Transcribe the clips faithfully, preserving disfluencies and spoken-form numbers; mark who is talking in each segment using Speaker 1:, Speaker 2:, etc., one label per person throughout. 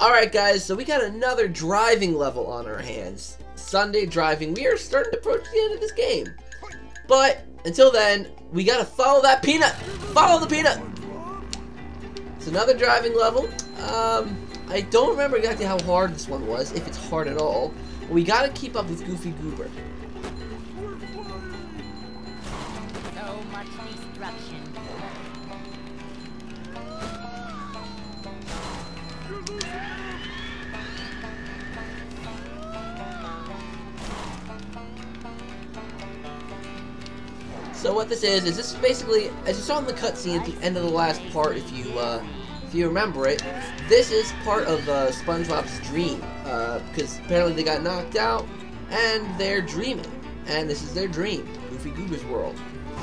Speaker 1: Alright guys, so we got another driving level on our hands. Sunday driving. We are starting to approach the end of this game. But, until then, we gotta follow that peanut! Follow the peanut! It's another driving level. Um, I don't remember exactly how hard this one was, if it's hard at all. But we gotta keep up with Goofy Goober.
Speaker 2: So much destruction.
Speaker 1: So what this is, is this is basically, as you saw in the cutscene at the end of the last part, if you, uh, if you remember it, this is part of uh, SpongeBob's dream, uh, because apparently they got knocked out, and they're dreaming, and this is their dream, Goofy Goober's world.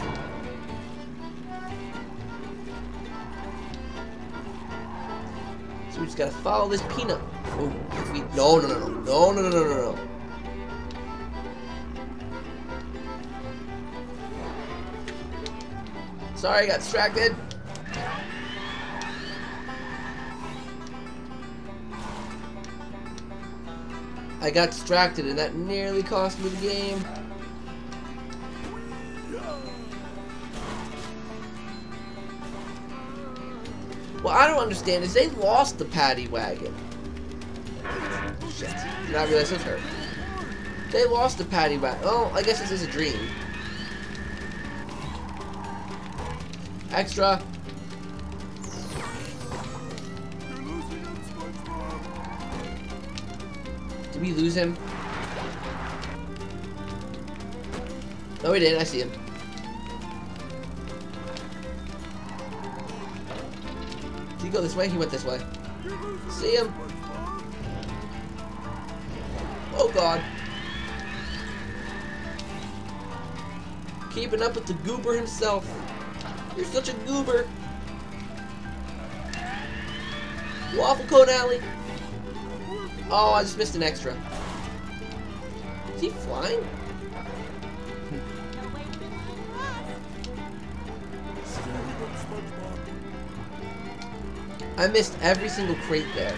Speaker 1: So we just gotta follow this peanut. Oh, if we, no, no, no, no, no, no, no, no, no, no. Sorry, I got distracted. I got distracted and that nearly cost me the game. What I don't understand is they lost the paddy wagon. Shit. Did not realize it was her. They lost the paddy wagon. Oh, I guess this is a dream. Extra. Did we lose him? No, we didn't. I see him. Did he go this way? He went this way. See him? Oh, God. Keeping up with the goober himself. You're such a goober. Waffle Cone Alley. Oh, I just missed an extra. Is he flying? I missed every single crate there.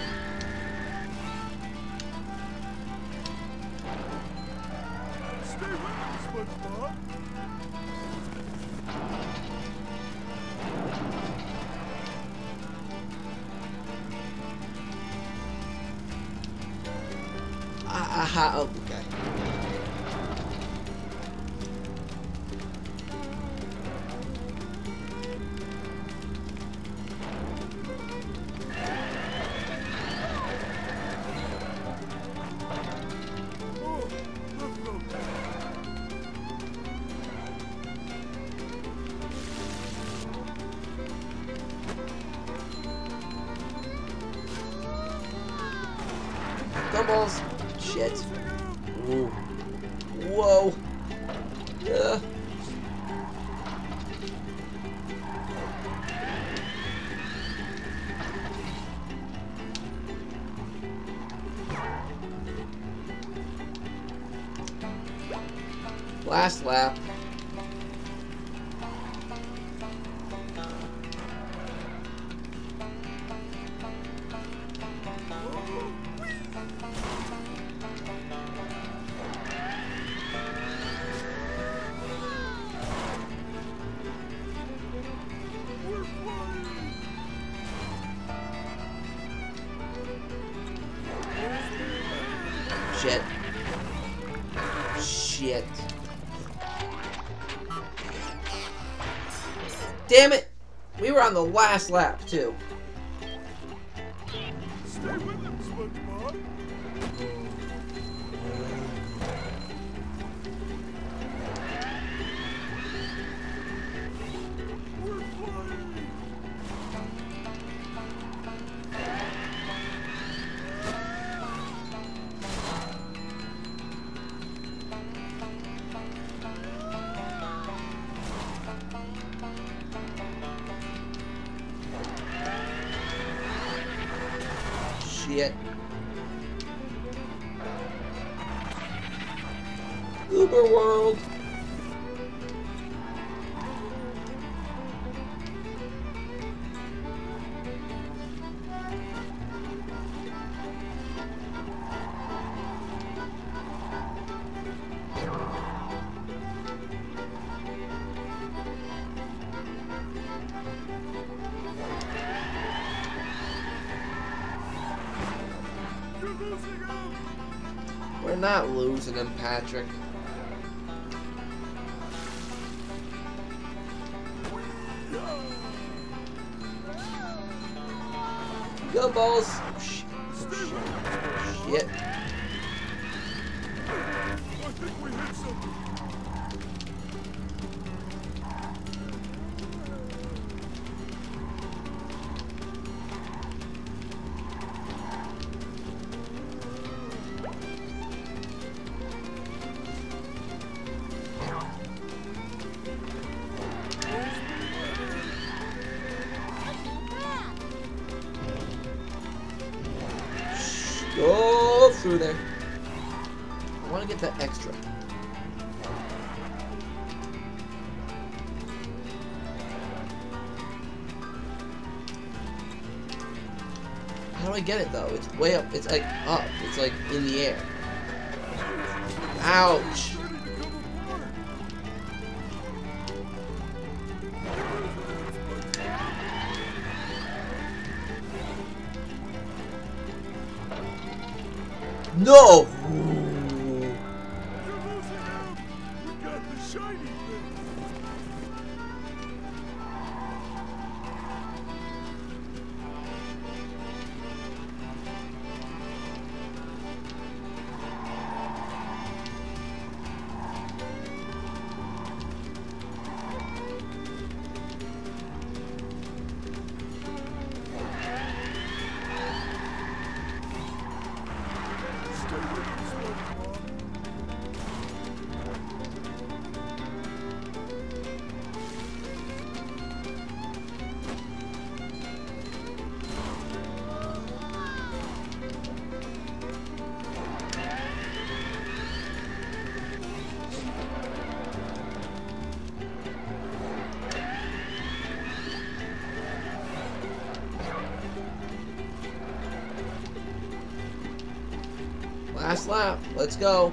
Speaker 1: Aha, oh, okay. Gumballs. Shit. Ooh. Whoa. Yeah. Last lap. Shit. Shit. Damn it! We were on the last lap, too.
Speaker 3: Stay with him, SpongeBob. We're flying.
Speaker 1: Shit. Uber World.
Speaker 3: losing him.
Speaker 1: We're not losing him, Patrick. Go, balls. Oh, shit. Oh, shit.
Speaker 3: I think we hit something.
Speaker 1: Go through there. I want to get that extra. How do I get it though? It's way up. It's like up. It's like in the air. Ouch.
Speaker 3: Ready to come apart.
Speaker 1: No!
Speaker 3: You're losing him. We got the shiny thing. Stay with him, SpongeBob.
Speaker 1: Last lap. Let's go.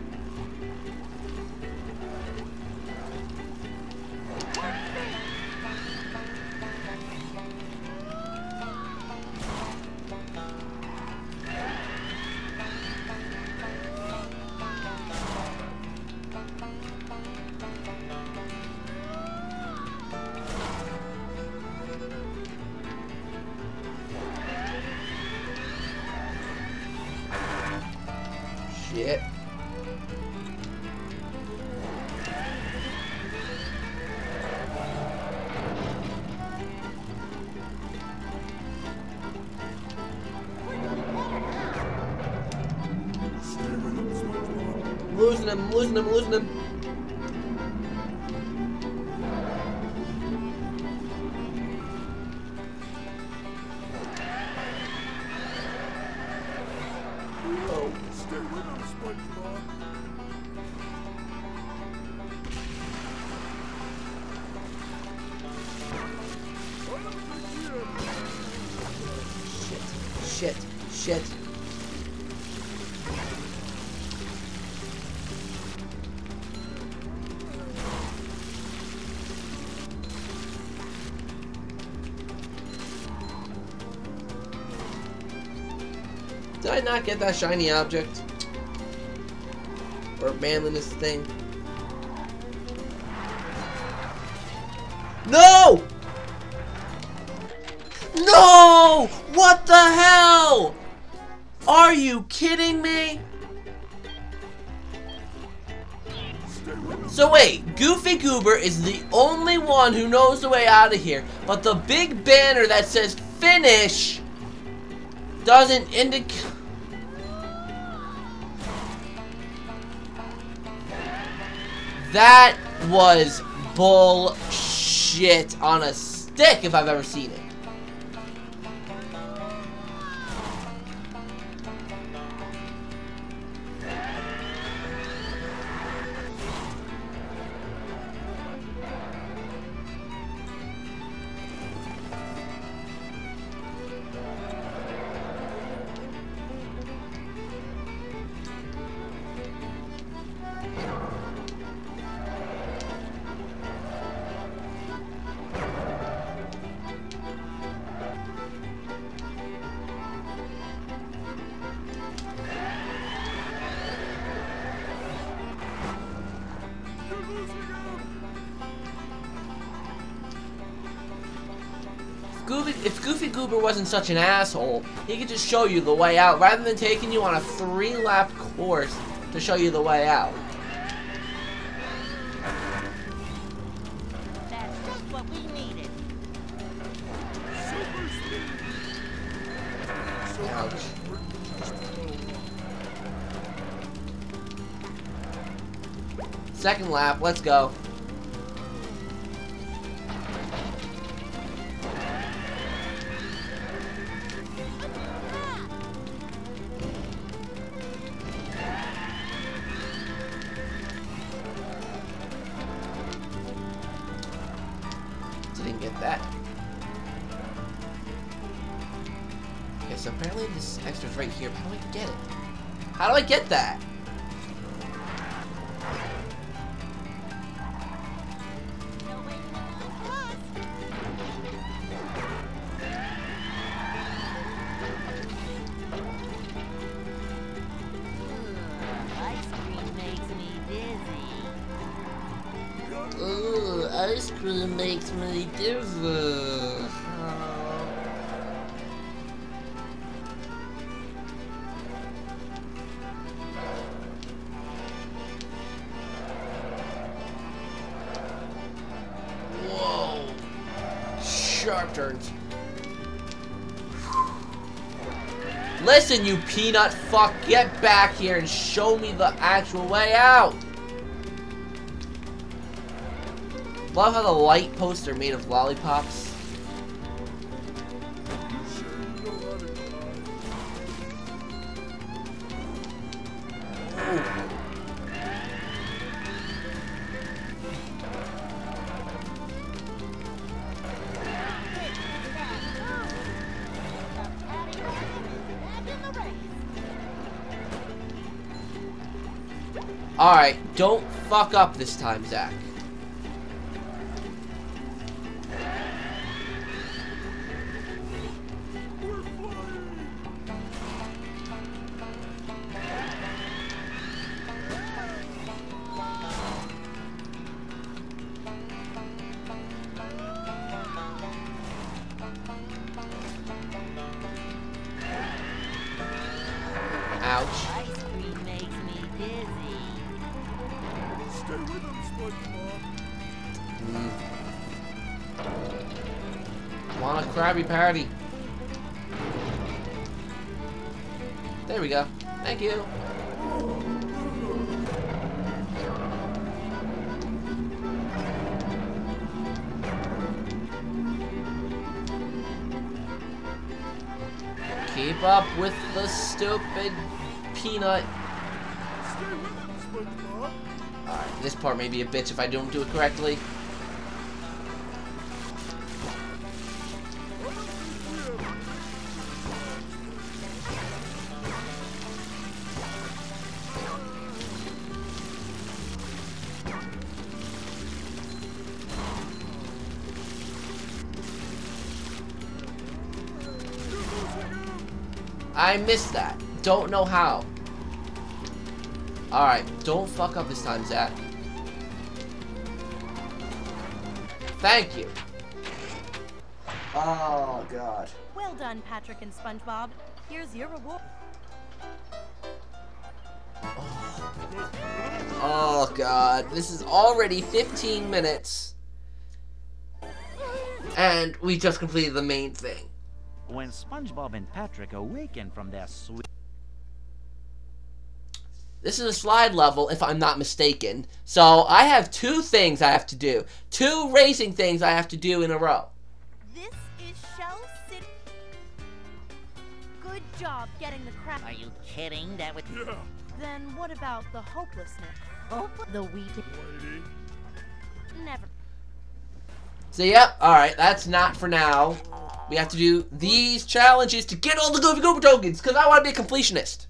Speaker 1: Shit.
Speaker 3: Stay with him, SpongeBob.
Speaker 1: Losing him, losing him, losing him. Oh.
Speaker 3: Stay with him, SpongeBob. I don't think we have
Speaker 1: Shit. Shit. Shit. Did I not get that shiny object? Or manliness thing? No! No! What the hell? Are you kidding me? So wait, Goofy Goober is the only one who knows the way out of here, but the big banner that says finish doesn't indicate. That was bullshit on a stick if I've ever seen it. if Goofy Goober wasn't such an asshole, he could just show you the way out rather than taking you on a three-lap course to show you the way out.
Speaker 2: That's just what we needed.
Speaker 3: Super speed. So
Speaker 1: Ouch. Second lap, let's go. Didn't get that. Okay, so apparently this extra's right here. How do I get it? How do I get that?
Speaker 2: No waiting on us. Ugh, ice cream makes me dizzy.
Speaker 1: Ooh, ice cream makes me dizzy. Whoa. Sharp turns. Listen, you peanut fuck, get back here and show me the actual way out. Love how the light posts are made of lollipops.
Speaker 3: you sure you know how to drive?
Speaker 1: Alright, don't fuck up this time, Zach.
Speaker 3: We're flying.
Speaker 1: Ouch.
Speaker 2: Ice cream makes me dizzy.
Speaker 3: Stay with them, SpongeBob.
Speaker 1: Mm. Want a Krabby Patty? There we go. Thank you. Keep up with the stupid peanut.
Speaker 3: Stay with them, SpongeBob.
Speaker 1: Alright, this part may be a bitch if I don't do it correctly.
Speaker 3: I don't think we ever
Speaker 1: I missed that. Don't know how. Alright, don't fuck up this time, Zach. Thank you. Oh, God.
Speaker 2: Well done, Patrick and SpongeBob. Here's your reward.
Speaker 1: Oh, God. This is already fifteen minutes. And we just completed the main thing.
Speaker 4: When SpongeBob and Patrick awaken from their sweet...
Speaker 1: This is a slide level, if I'm not mistaken. So, I have two things I have to do. Two racing things I have to do in a row.
Speaker 2: This is Shell City. Good job getting the crap.
Speaker 5: Are you kidding? That would...
Speaker 3: Yeah,
Speaker 2: Then what about the hopelessness? Hope the wheat.
Speaker 3: lady.
Speaker 2: Never.
Speaker 1: So, yep, alright, that's not for now. We have to do these challenges to get all the Goofy Goober tokens, because I want to be a completionist.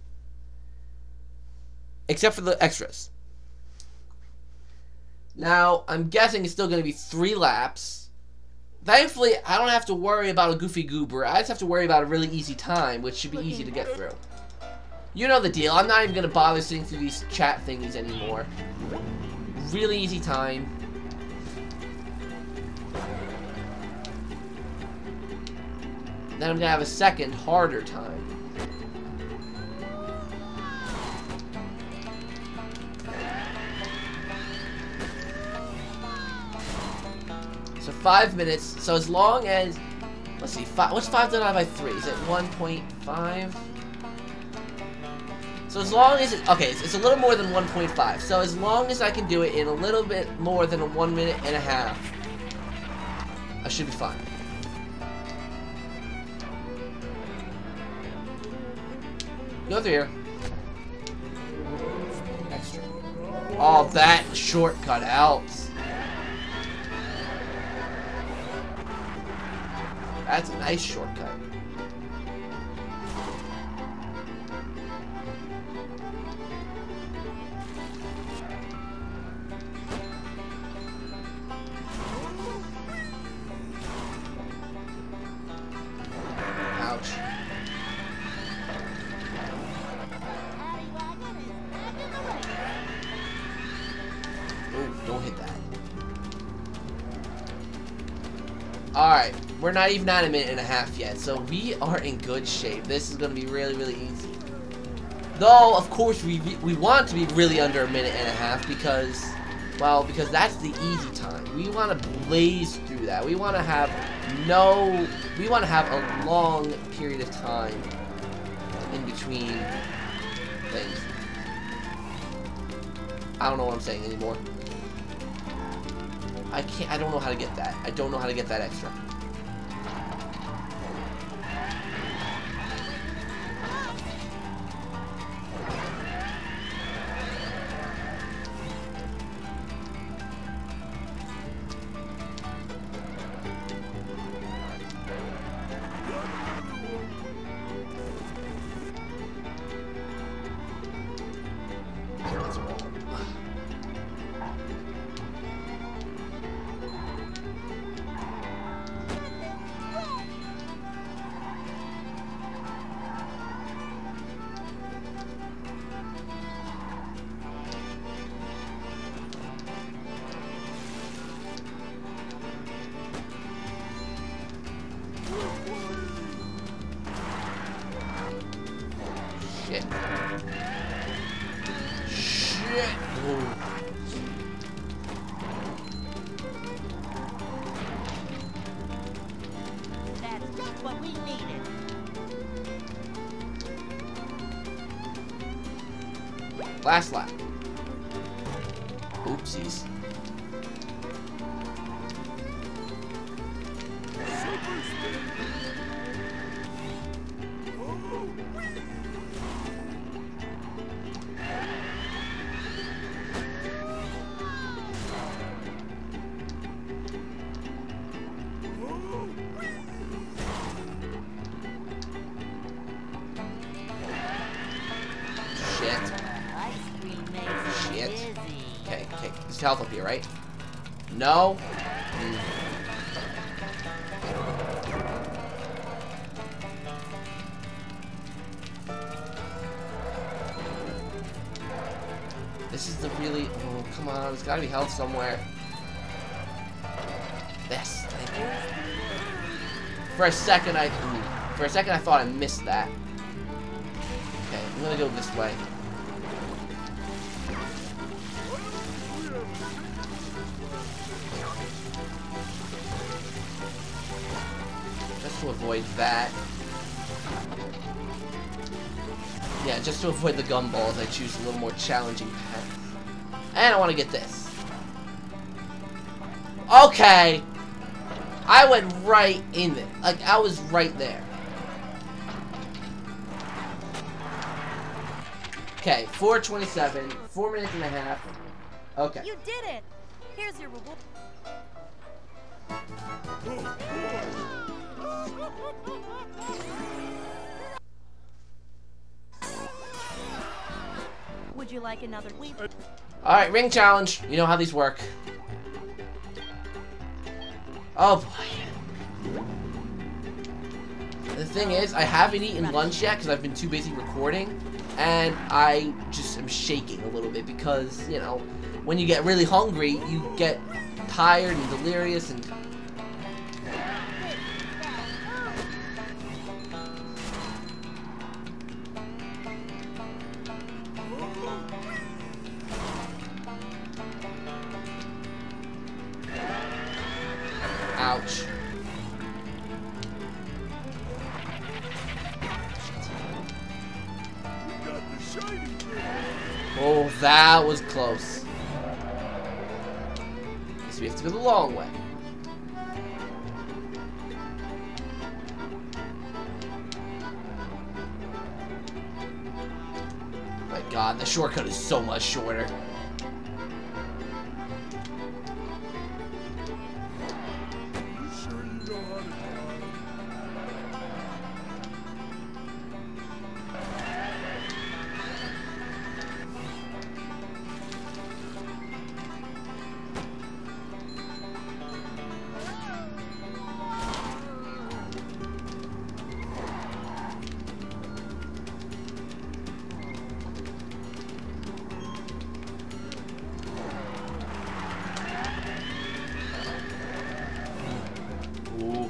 Speaker 1: Except for the extras. Now, I'm guessing it's still going to be three laps. Thankfully, I don't have to worry about a Goofy Goober. I just have to worry about a really easy time, which should be easy to get through. You know the deal. I'm not even going to bother sitting through these chat thingies anymore. Really easy time. then I'm gonna have a second harder time. So five minutes. So as long as, let's see, five, what's five divided by three? Is it one point five? So as long as it, okay, it's, it's a little more than one point five. So as long as I can do it in a little bit more than a one minute and a half, I should be fine. Go through here. Extra. Oh, that shortcut helps. That's a nice shortcut. Ouch. Ooh, don't hit that. Alright, we're not even at a minute and a half yet, so we are in good shape. This is going to be really, really easy. Though, of course, we, we want to be really under a minute and a half because, well, because that's the easy time. We want to blaze through that. We want to have no, we want to have a long period of time in between things. I don't know what I'm saying anymore. I can't, I don't know how to get that. I don't know how to get that extra. Shit. Shit. Whoa.
Speaker 2: That's just what we needed.
Speaker 1: Last lap. Oopsies. Okay, okay. There's health up here, right? No? Mm. This is the really... Oh, come on. There's gotta be health somewhere. This. Thank you. For a second, I... Ooh, for a second, I thought I missed that. Okay, I'm gonna go this way. To avoid that. Yeah, just to avoid the gumballs, I choose a little more challenging path. And I want to get this. Okay! I went right in it. Like, I was right there. Okay, four twenty-seven, four minutes and a half. Okay.
Speaker 2: You did it! Here's your reward. Would you like another week?
Speaker 1: Alright, ring challenge. You know how these work. Oh boy. The thing is, I haven't eaten lunch yet because I've been too busy recording. And I just am shaking a little bit because, you know, when you get really hungry, you get tired and delirious and... Ouch.
Speaker 3: We got the shiny thing.
Speaker 1: Oh, that was close. So we have to go the long way. My God, the shortcut is so much shorter.
Speaker 3: You sure you know how to drive?
Speaker 1: Ooh.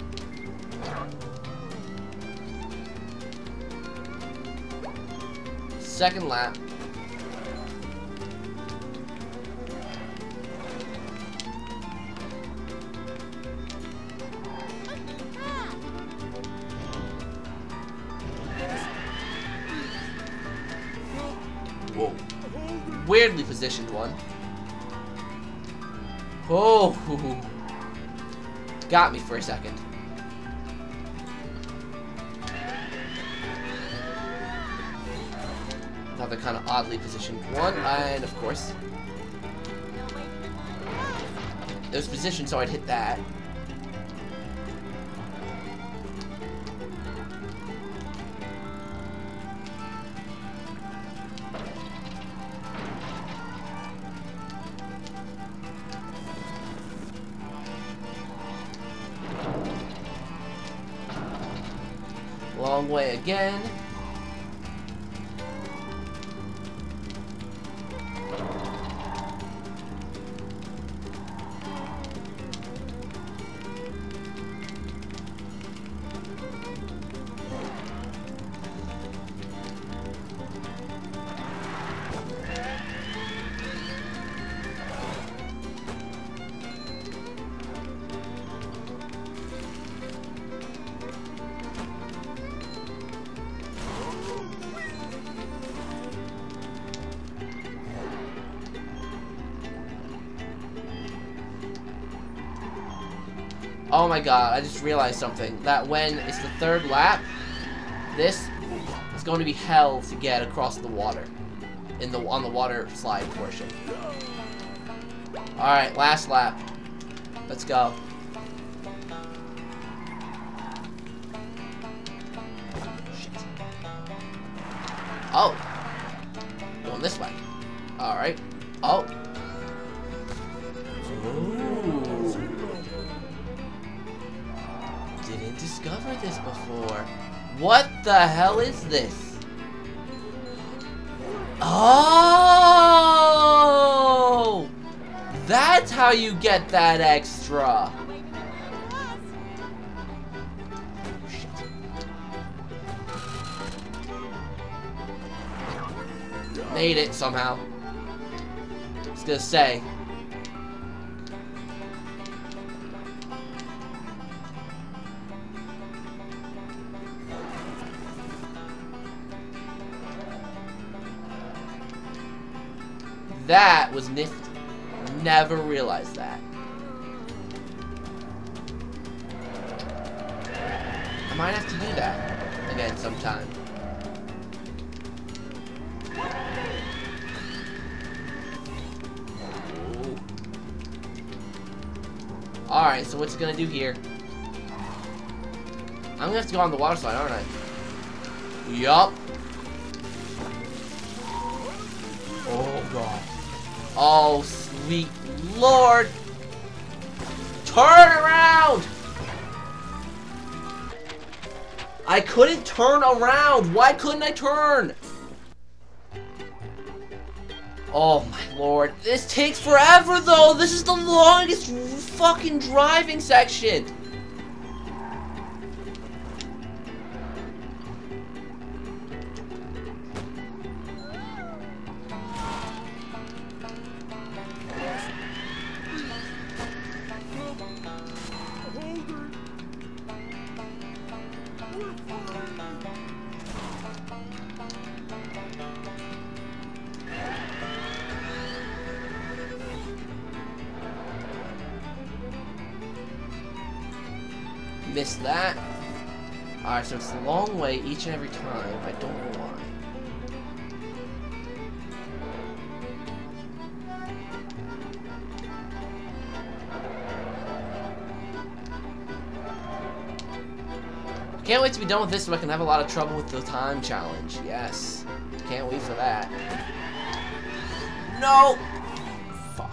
Speaker 1: Second lap. Whoa. Weirdly positioned one. Oh. Got me for a second. Another kind of oddly positioned one, and of course, it was positioned so I'd hit that. Long way again. Oh my God, I just realized something. That when it's the third lap, this is going to be hell to get across the water. In the on the water slide portion. Alright, last lap. Let's go. Shit. Oh. Going this way. Alright. Oh. Ooh. Didn't discover this before. What the hell is this? Oh! That's how you get that extra. Made it somehow. I was gonna say. That was nifty. Never realized that. I might have to do that again sometime. Alright, so what's it gonna do here? I'm gonna have to go on the water slide, aren't I? Yup. Oh god. Oh sweet lord. Turn around! I couldn't turn around. Why couldn't I turn? Oh my lord. This takes forever though. This is the longest fucking driving section. Missed that. Alright, so it's a long way each and every time. I don't know why. Can't wait to be done with this so I can have a lot of trouble with the time challenge. Yes. Can't wait for that. No! Fuck.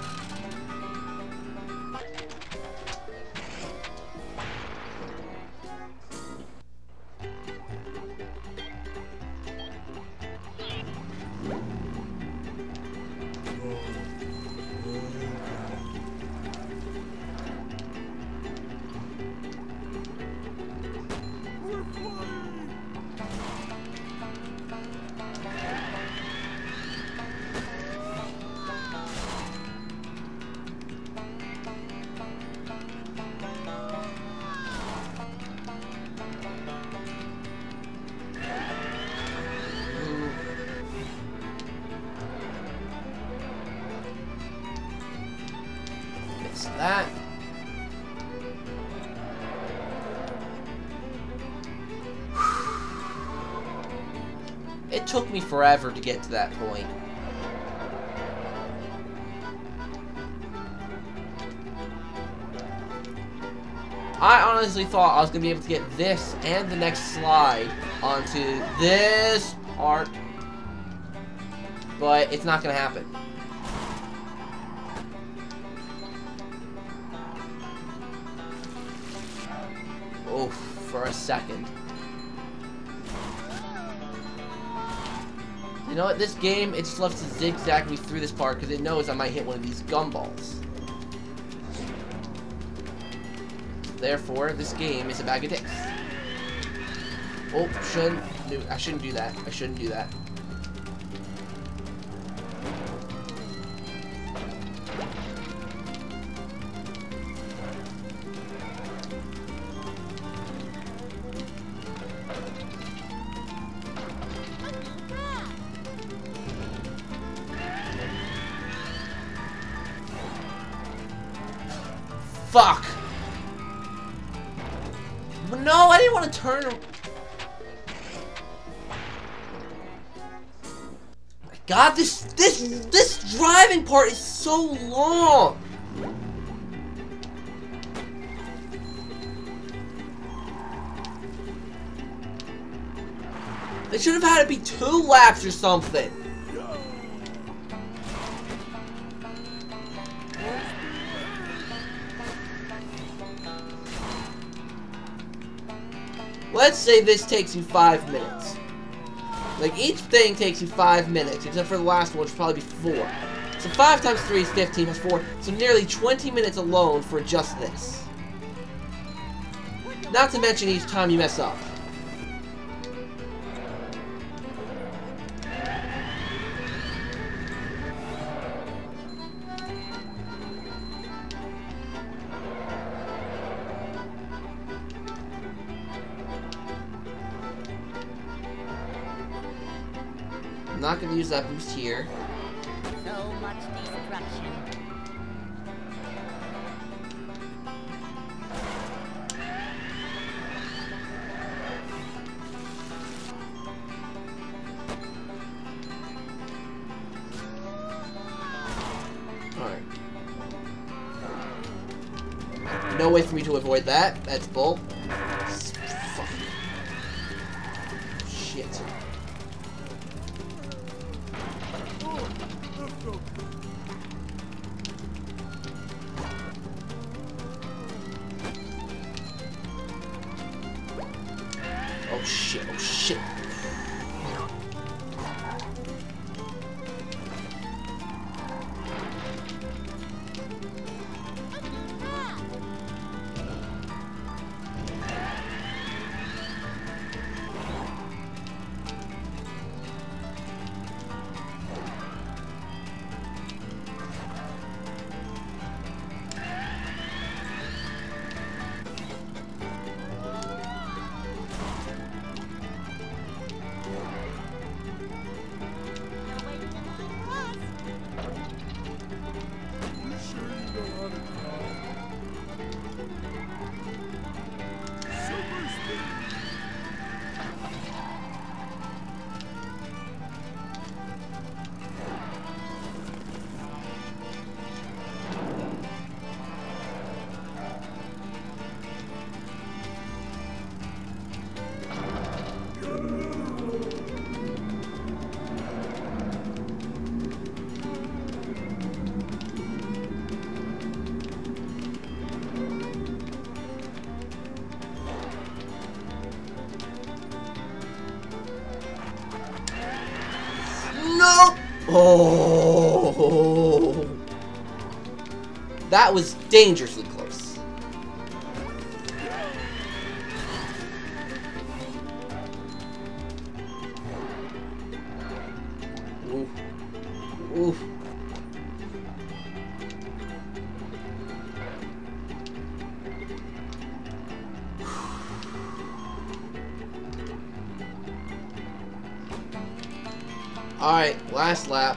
Speaker 1: That. It took me forever to get to that point. I honestly thought I was going to be able to get this and the next slide onto this part, but it's not going to happen. Oh, for a second. You know what? This game, it just loves to zigzag me through this part because it knows I might hit one of these gumballs. Therefore, this game is a bag of dicks. Oh, shouldn't do. I shouldn't do that. I shouldn't do that. Fuck! No, I didn't want to turn. My God, this this this driving part is so long. They should have had it be two laps or something. Let's say this takes you five minutes. Like, each thing takes you five minutes, except for the last one, which will probably be four. So five times three is fifteen plus four, so nearly twenty minutes alone for just this. Not to mention each time you mess up. I'm not going to use that boost here.
Speaker 2: So much destruction.
Speaker 1: Alright. No way for me to avoid that. That's bull. Fuck. Shit. Oh shit, oh shit. No! Oh! That was dangerously close. Ooh. Ooh. Alright, last lap.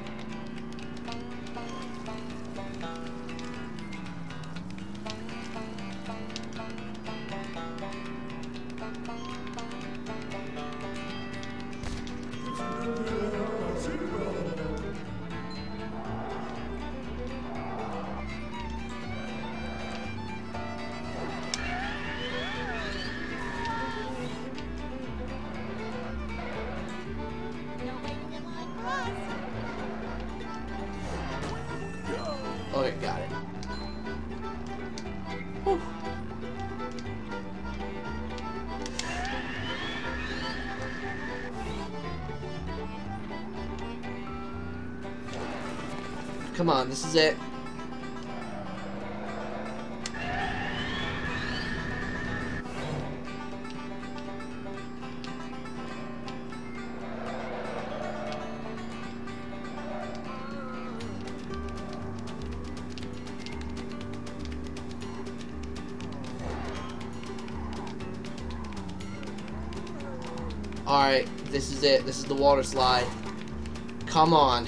Speaker 1: Okay, got it. Whew. Come on, this is it. Alright, this is it. This is the water slide. Come on.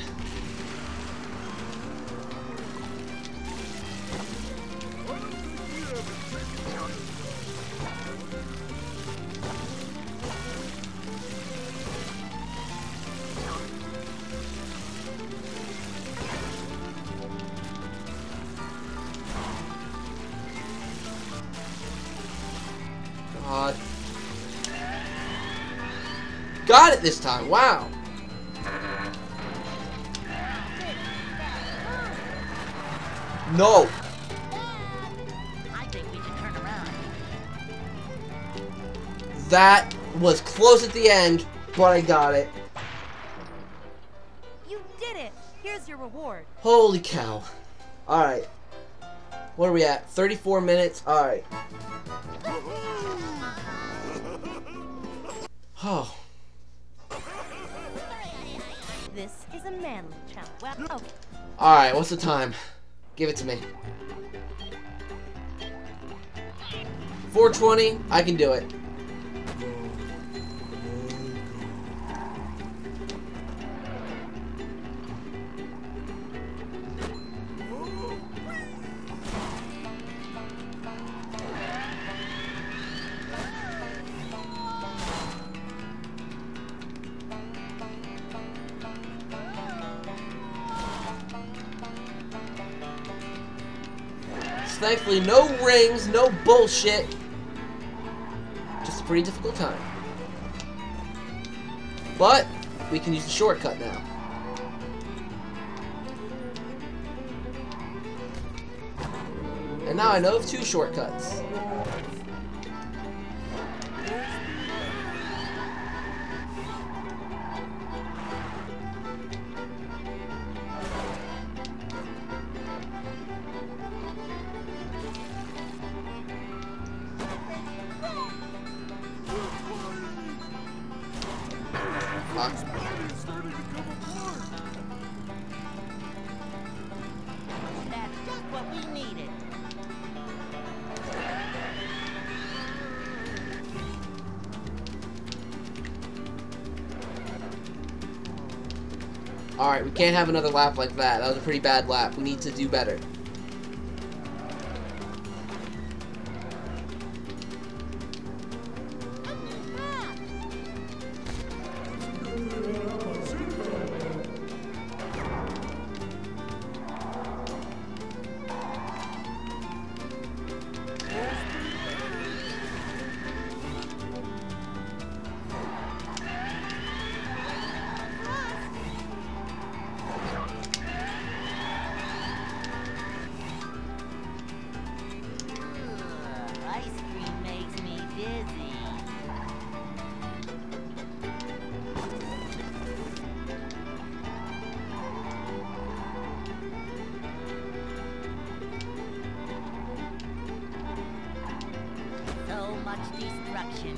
Speaker 1: God. Got it this time. Wow. No.
Speaker 5: I think we should turn around.
Speaker 1: That was close at the end, but I got it.
Speaker 2: You did it. Here's your reward.
Speaker 1: Holy cow. Alright. What are we at? thirty-four minutes? Alright. Oh.
Speaker 2: This is a manly challenge. Well, oh,
Speaker 1: Alright, what's the time? Give it to me. four twenty, I can do it. Thankfully, no rings, no bullshit. Just a pretty difficult time. But, we can use the shortcut now. And now I know of two shortcuts. Fuck.
Speaker 3: It's starting to come apart.
Speaker 5: That's just what we needed.
Speaker 1: Alright, we can't have another lap like that. That was a pretty bad lap. We need to do better.
Speaker 5: destruction.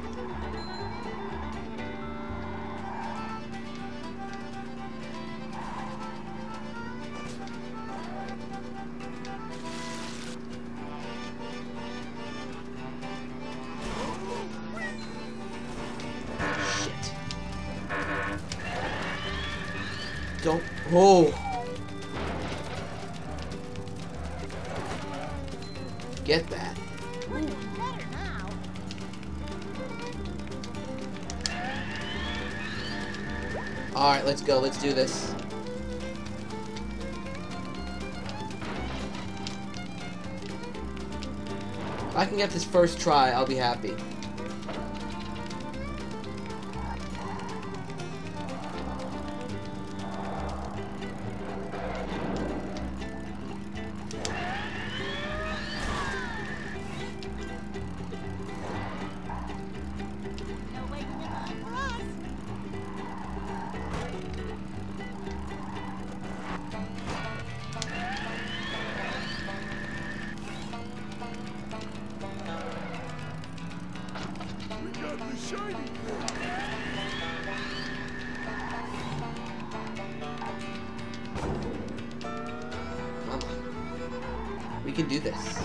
Speaker 1: Shit. Don't. Oh. Get that.
Speaker 5: Ooh, better now.
Speaker 1: Alright, let's go. Let's do this. If I can get this first try, I'll be happy.
Speaker 5: No waiting in line for us.
Speaker 3: We got the shiny thing.
Speaker 1: Come on. We can do this.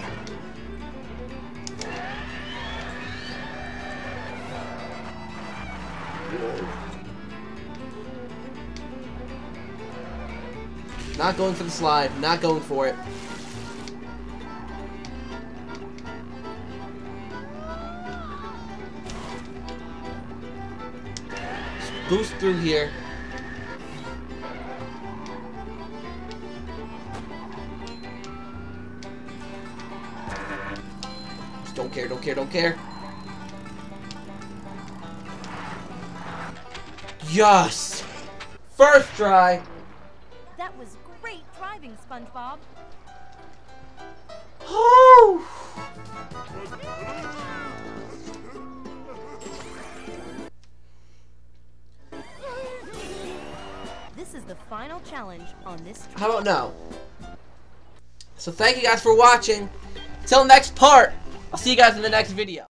Speaker 1: Not going for the slide. Not going for it. Just boost through here. Just don't care, don't care, don't care. Yes! First try!
Speaker 2: That was great driving, SpongeBob.
Speaker 1: Oh!
Speaker 2: This is the final challenge on this trip.
Speaker 1: How about no? So thank you guys for watching. Till next part, I'll see you guys in the next video.